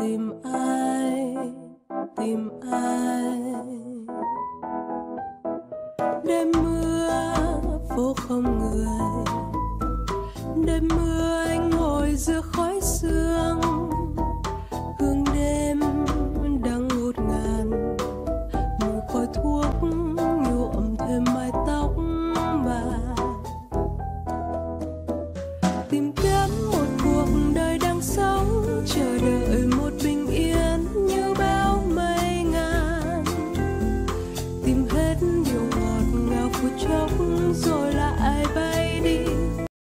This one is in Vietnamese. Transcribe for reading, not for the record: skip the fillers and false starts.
tìm ai, tìm ai. Đêm mưa phố không người, đêm mưa anh ngồi giữa khói sương, hương đêm đang ngút ngàn, mùi khói thuốc nhuộm thêm mái tóc bà. Tìm kiếm một cuộc đời đang sống, chờ đợi một bình yên như bão mây ngàn, tìm hết điều ngọt ngào phút chốc rồi